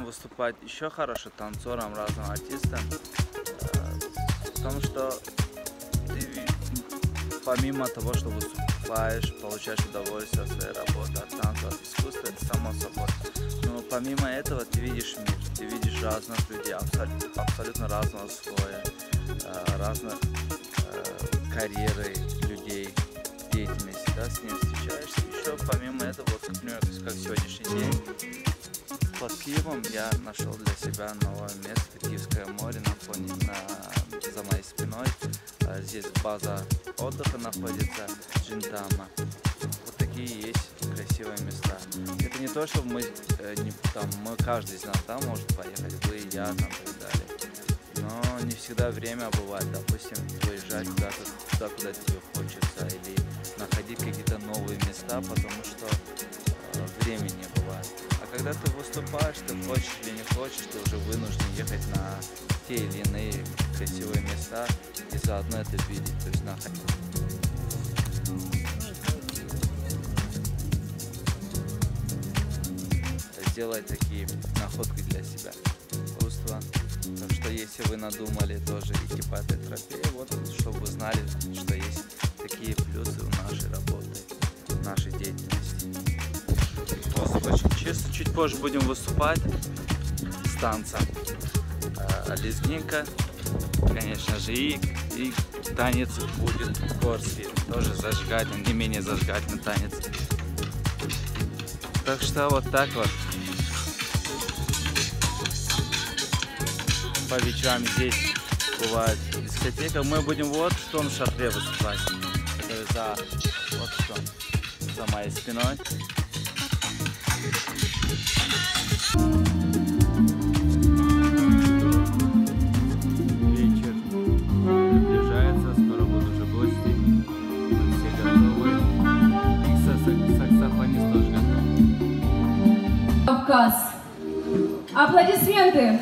выступать еще хорошо танцорам, разным артистам, потому что ты помимо того, что выступаешь, получаешь удовольствие от своей работы, от танца, от искусства, это само собой. Но помимо этого ты видишь мир, ты видишь разных людей, абсолютно разного слоя, разных карьеры людей, деятельности, да, с ним встречаешься. Еще помимо этого, вот, например, как сегодняшний день, под Киевом я нашел для себя новое место, Киевское море за моей спиной. Здесь база отдыха находится, Джинтама. Вот такие есть красивые места. Это не то, что мы каждый из нас там может поехать, вы и я там и так далее. Но не всегда время бывает, допустим, выезжать куда-то, куда тебе хочется, или находить какие-то новые места, потому что времени не бывает. А когда ты выступаешь, ты хочешь или не хочешь, ты уже вынужден ехать на те или иные красивые места и заодно это видеть, то есть сделать такие находки для себя, искусство. Так что если вы надумали тоже идти по этой тропе, вот чтобы вы знали, что есть такие плюсы у нашей работы, нашей деятельности. Воздух очень чисто. Чуть позже будем выступать с танцем. Лезгинка, конечно же, и танец будет горский, тоже зажигательный, не менее зажигательный танец. Так что вот так вот. По вечерам здесь бывает дискотека. Мы будем вот в том шатре выступать. Это вот что, за моей спиной. Вечер приближается, скоро будут уже гости. Все готовы. И саксофонист тоже готов. Кавказ. Аплодисменты.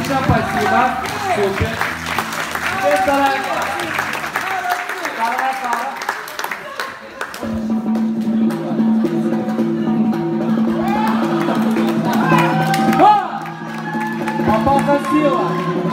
Отлично, спасибо. Супер. Теперь вторая пара. Вторая пара. Попался сила.